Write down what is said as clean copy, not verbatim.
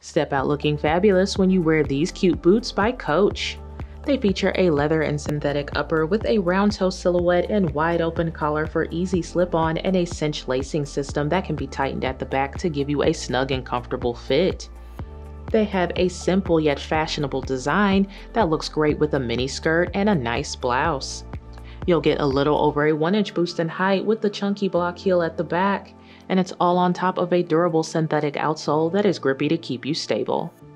Step out looking fabulous when you wear these cute boots by Coach. They feature a leather and synthetic upper with a round toe silhouette and wide open collar for easy slip-on and a cinch lacing system that can be tightened at the back to give you a snug and comfortable fit. They have a simple yet fashionable design that looks great with a mini skirt and a nice blouse. You'll get a little over a 1-inch boost in height with the chunky block heel at the back, and it's all on top of a durable synthetic outsole that is grippy to keep you stable.